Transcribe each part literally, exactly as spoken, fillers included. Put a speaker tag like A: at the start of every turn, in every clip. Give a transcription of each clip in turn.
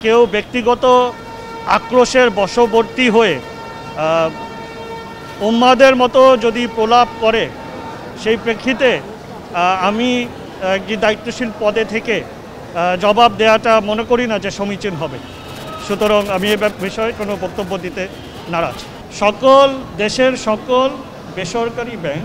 A: কেউ ব্যক্তিগত আক্রোশের বশবর্তী হয়ে উম্মাদের মতো যদি প্রলাপ করে, সেই প্রেক্ষিতে আমি একটি দায়িত্বশীল পদে থেকে জবাব দেওয়াটা মনে করি না যে সমীচীন হবে। সুতরাং আমি এ বিষয়ে কোনো বক্তব্য দিতে নারাজ। সকল দেশের সকল বেসরকারি ব্যাংক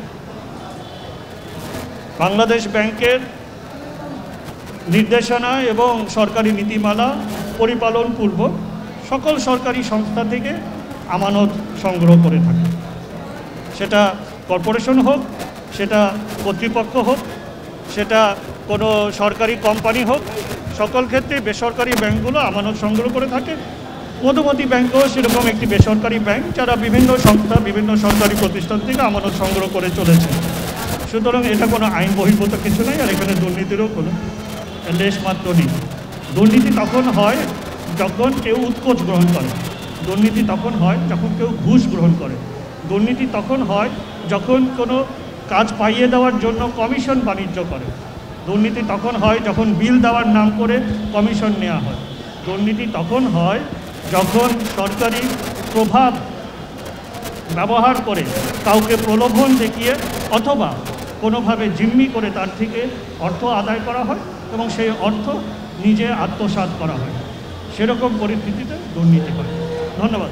A: বাংলাদেশ ব্যাংকের নির্দেশনা এবং সরকারি নীতিমালা পরিপালন পূর্বক সকল সরকারি সংস্থা থেকে আমানত সংগ্রহ করে থাকে। সেটা কর্পোরেশন হোক, সেটা কর্তৃপক্ষ হোক, সেটা কোনো সরকারি কোম্পানি হোক, সকল ক্ষেত্রে বেসরকারি ব্যাংকগুলো আমানত সংগ্রহ করে থাকে। মধুমতি ব্যাংকও সেরকম একটি বেসরকারি ব্যাংক, যারা বিভিন্ন সংস্থা বিভিন্ন সরকারি প্রতিষ্ঠান থেকে আমানত সংগ্রহ করে চলেছে। সুতরাং এটা কোনো আইন বহির্ভূত কিছু নেই, আর এখানে দুর্নীতিরও কোনো লেশমাত্র নেই। দুর্নীতি তখন হয় যখন কেউ উৎকোচ গ্রহণ করে, দুর্নীতি তখন হয় যখন কেউ ঘুষ গ্রহণ করে, দুর্নীতি তখন হয় যখন কোনো কাজ পাইয়ে দেওয়ার জন্য কমিশন বাণিজ্য করে, দুর্নীতি তখন হয় যখন বিল দেওয়ার নাম করে কমিশন নেওয়া হয়, দুর্নীতি তখন হয় যখন সরকারি প্রভাব ব্যবহার করে কাউকে প্রলোভন দেখিয়ে অথবা কোনোভাবে জিম্মি করে তার থেকে অর্থ আদায় করা হয় এবং সেই অর্থ নিজে আত্মসাৎ করা হয়। সেরকম পরিস্থিতিতে দুর্নীতি হয়। ধন্যবাদ।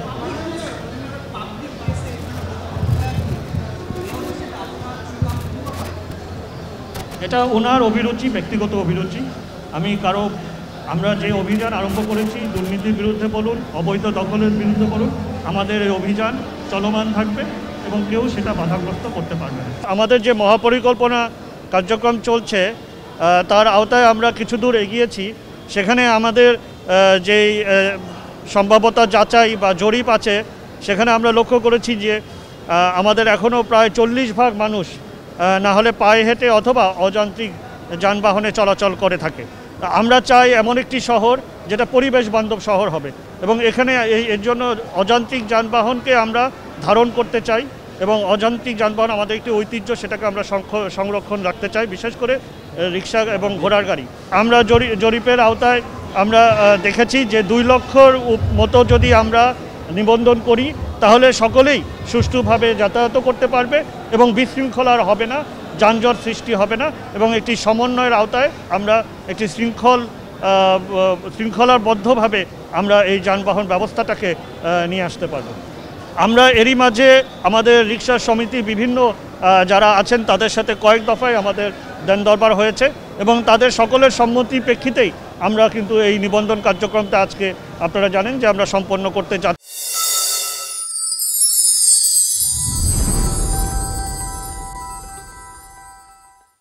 A: এটা ওনার অভিরুচি, ব্যক্তিগত অভিরুচি। আমি কারো আমরা যে অভিযান আরম্ভ করেছি দুর্নীতির বিরুদ্ধে বলুন, অবৈধ দখলের বিরুদ্ধে বলুন, আমাদের এই অভিযান চলমান থাকবে এবং কেউ সেটা বাধাগ্রস্ত করতে পারবে না। আমাদের যে মহাপরিকল্পনা কার্যক্রম চলছে তার আওতায় আমরা কিছু দূর এগিয়েছি। সেখানে আমাদের যেই সম্ভাব্যতা যাচাই বা জরিপ আছে, সেখানে আমরা লক্ষ্য করেছি যে আমাদের এখনও প্রায় চল্লিশ ভাগ মানুষ না হলে পায়ে হেঁটে অথবা অযান্ত্রিক যানবাহনে চলাচল করে থাকে। আমরা চাই এমন একটি শহর যেটা পরিবেশ বান্ধব শহর হবে এবং এখানে এই এর জন্য অযান্ত্রিক যানবাহনকে আমরা ধারণ করতে চাই এবং অযান্ত্রিক যানবাহন আমাদের একটি ঐতিহ্য, সেটাকে আমরা সংরক্ষণ রাখতে চাই, বিশেষ করে রিক্সা এবং ঘোড়ার গাড়ি। আমরা জরিপের আওতায় আমরা দেখেছি যে দুই লক্ষর মতো যদি আমরা নিবন্ধন করি তাহলে সকলেই সুষ্ঠুভাবে যাতায়াত করতে পারবে এবং বিশৃঙ্খলার হবে না, যানজট সৃষ্টি হবে না এবং একটি সমন্বয়ের আওতায় আমরা একটি শৃঙ্খল শৃঙ্খলাবদ্ধভাবে আমরা এই যানবাহন ব্যবস্থাটাকে নিয়ে আসতে পারব। আমরা এরই মাঝে আমাদের রিক্সা সমিতির বিভিন্ন যারা আছেন তাদের সাথে কয়েক দফায় আমাদের দেন দরবার হয়েছে এবং তাদের সকলের সম্মতির প্রেক্ষিতেই আমরা কিন্তু এই নিবন্ধন কার্যক্রমটা আজকে আপনারা জানেন যে আমরা সম্পন্ন করতে যাচ্ছি।